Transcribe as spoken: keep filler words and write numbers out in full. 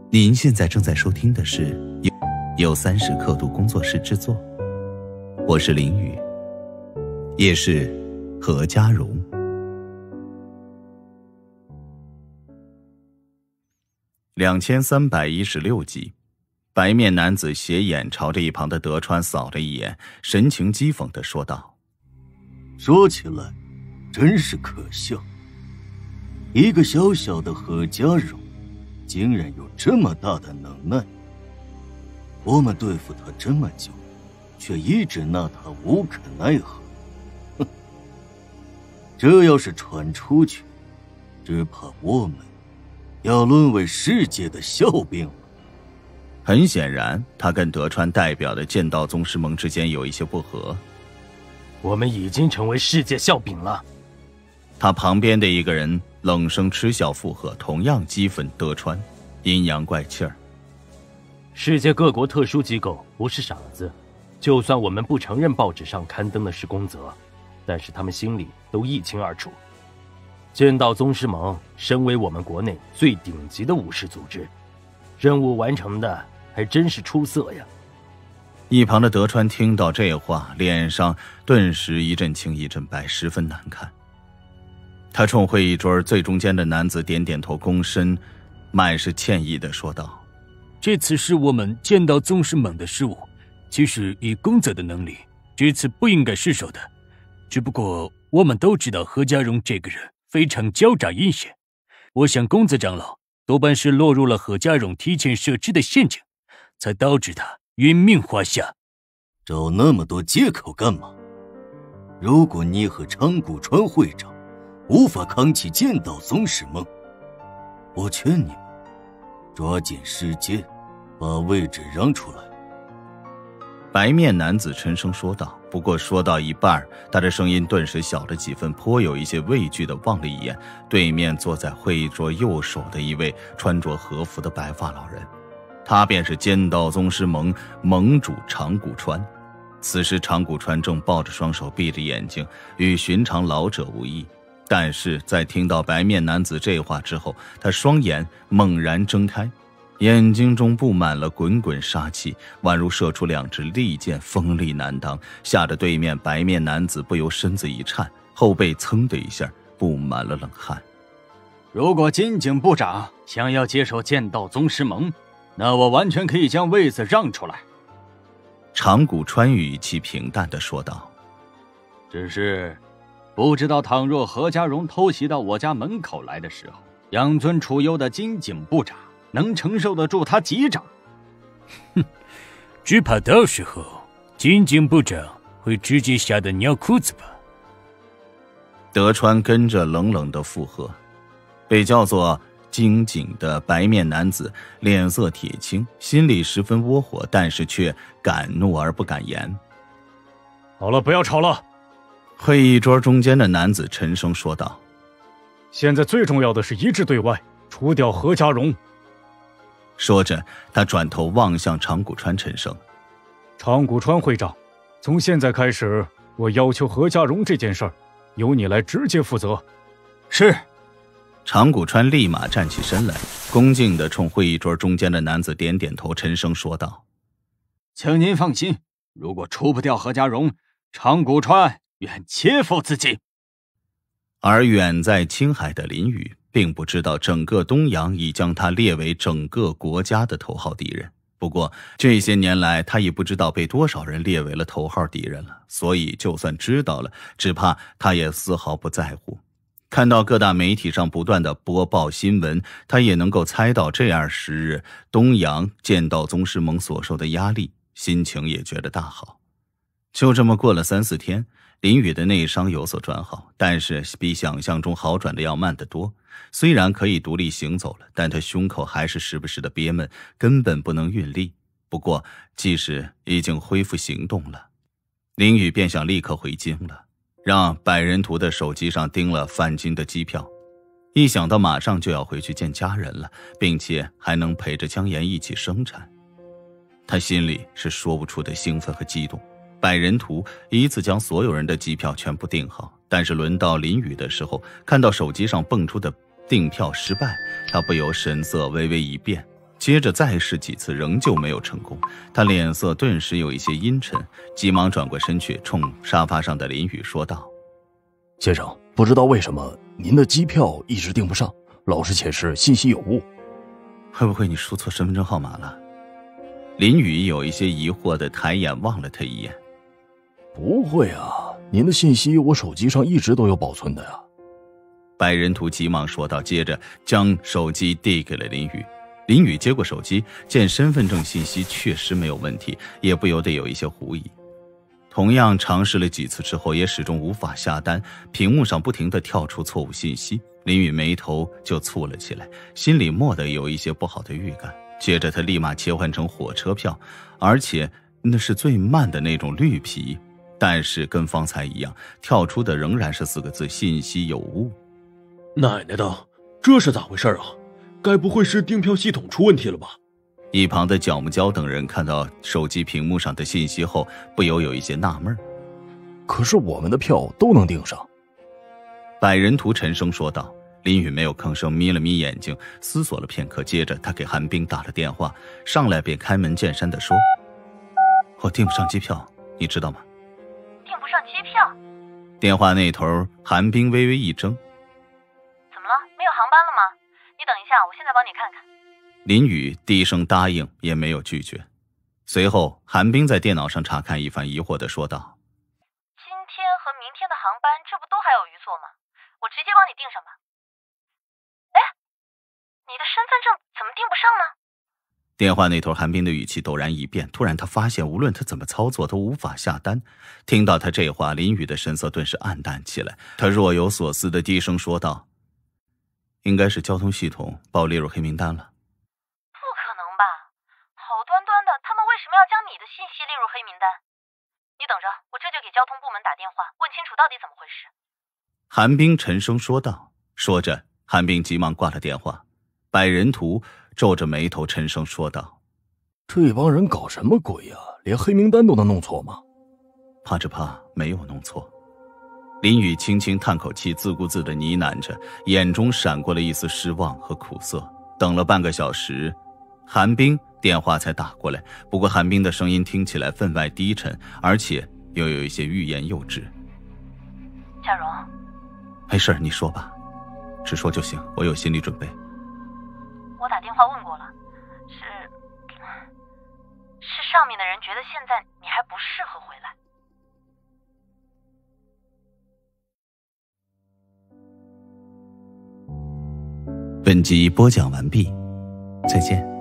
您现在正在收听的是由由三十刻度工作室制作，我是林宇，也是何家荣。两千三百一十六集，白面男子斜眼朝着一旁的德川扫了一眼，神情讥讽地说道：“ 说起来，真是可笑，一个小小的何家荣。”竟然有这么大的能耐！我们对付他这么久，却一直拿他无可奈何。哼，这要是传出去，只怕我们要沦为世界的笑柄了。 很显然，他跟德川代表的剑道宗师盟之间有一些不和。 我们已经成为世界笑柄了。 他旁边的一个人冷声嗤笑附和，同样讥讽德川，阴阳怪气儿。 世界各国特殊机构不是傻子，就算我们不承认报纸上刊登的是公责，但是他们心里都一清二楚。剑道宗师盟身为我们国内最顶级的武士组织，任务完成的还真是出色呀。 一旁的德川听到这话，脸上顿时一阵青一阵白，十分难看。他冲会议桌最中间的男子点点头，躬身，满是歉意地说道：“ 这次是我们剑道宗师盟的失误，其实以公子的能力，这次不应该失手的。只不过我们都知道何家荣这个人非常狡诈阴险，我想公子长老多半是落入了何家荣提前设置的陷阱，才导致他殒命华夏。 找那么多借口干嘛？如果你和长谷川会长无法扛起剑道宗师盟，我劝你们抓紧时间把位置让出来。” 白面男子沉声说道。不过说到一半，他的声音顿时小了几分，颇有一些畏惧地望了一眼对面坐在会议桌右手的一位穿着和服的白发老人，他便是剑道宗师盟盟主长谷川。此时长谷川正抱着双手，闭着眼睛，与寻常老者无异。但是在听到白面男子这话之后，他双眼猛然睁开，眼睛中布满了滚滚杀气，宛如射出两支利箭，锋利难当，吓得对面白面男子不由身子一颤，后背噌的一下布满了冷汗。 如果金井部长想要接手剑道宗师盟，那我完全可以将位子让出来。 长谷川语气平淡地说道：“ 只是不知道，倘若何家荣偷袭到我家门口来的时候，养尊处优的金井部长能承受得住他几掌？” 哼，只怕到时候金井部长会直接吓得尿裤子吧。 德川跟着冷冷的附和。被叫做金井的白面男子脸色铁青，心里十分窝火，但是却敢怒而不敢言。 好了，不要吵了。 会议桌中间的男子沉声说道：“ 现在最重要的是一致对外，除掉何家荣。” 说着，他转头望向长谷川，沉声：“ 长谷川会长，从现在开始，我要求何家荣这件事儿，由你来直接负责。” 是。 长谷川立马站起身来，恭敬地冲会议桌中间的男子点点头，沉声说道：“ 请您放心，如果除不掉何家荣，长谷川愿切腹自尽。” 而远在青海的林宇并不知道整个东洋已将他列为整个国家的头号敌人。不过这些年来，他也不知道被多少人列为了头号敌人了，所以就算知道了，只怕他也丝毫不在乎。看到各大媒体上不断的播报新闻，他也能够猜到这样时日东洋剑道宗师盟所受的压力，心情也觉得大好。就这么过了三四天，林宇的内伤有所转好，但是比想象中好转的要慢得多。虽然可以独立行走了，但他胸口还是时不时的憋闷，根本不能运力。不过即使已经恢复行动了，林宇便想立刻回京了，让百人图的手机上订了返京的机票。一想到马上就要回去见家人了，并且还能陪着江岩一起生产，他心里是说不出的兴奋和激动。百人图一次将所有人的机票全部订好，但是轮到林宇的时候，看到手机上蹦出的订票失败，他不由神色微微一变， 接着再试几次，仍旧没有成功。他脸色顿时有一些阴沉，急忙转过身去，冲沙发上的林宇说道： 先生，不知道为什么您的机票一直订不上，老是显示信息有误。 会不会你输错身份证号码了？林宇有一些疑惑地抬眼望了他一眼。 不会啊，您的信息我手机上一直都有保存的呀。 百人图急忙说道，接着将手机递给了林宇。林宇接过手机，见身份证信息确实没有问题，也不由得有一些狐疑。同样尝试了几次之后，也始终无法下单，屏幕上不停地跳出错误信息，林宇眉头就蹙了起来，心里蓦地有一些不好的预感。接着他立马切换成火车票，而且那是最慢的那种绿皮，但是跟方才一样，跳出的仍然是四个字：信息有误。 奶奶的，这是咋回事啊？该不会是订票系统出问题了吧？ 一旁的角木蛟等人看到手机屏幕上的信息后，不由有一些纳闷。 可是我们的票都能订上。 百人图沉声说道。林宇没有吭声，眯了眯眼睛，思索了片刻，接着他给韩冰打了电话，上来便开门见山地说：我订不上机票，你知道吗？ 订不上机票？ 电话那头韩冰微微一怔。 怎么了？没有航班了吗？你等一下，我现在帮你看看。 林宇低声答应，也没有拒绝。随后韩冰在电脑上查看一番，疑惑地说道： 今天和明天的航班，这不都还有余座吗？我直接帮你订上吧。哎，你的身份证怎么订不上呢？ 电话那头韩冰的语气陡然一变，突然他发现无论他怎么操作都无法下单。听到他这话，林宇的神色顿时暗淡起来，他若有所思的低声说道：应该是交通系统把我列入黑名单了。 不可能吧，好端端的，他们为什么要将你的信息列入黑名单？你等着，我这就给交通部门打电话，问清楚到底怎么回事。 韩冰沉声说道。说着，韩冰急忙挂了电话。百人图皱着眉头沉声说道： 这帮人搞什么鬼呀、啊？连黑名单都能弄错吗？ 怕只怕没有弄错。林宇轻轻叹口气，自顾自地呢喃着，眼中闪过了一丝失望和苦涩。等了半个小时，韩冰电话才打过来，不过韩冰的声音听起来分外低沉，而且又有一些欲言又止。 夏蓉， 没事，你说吧，直说就行，我有心理准备。 我打电话问过了，是是上面的人觉得现在你还不适合回来。 本集播讲完毕，再见。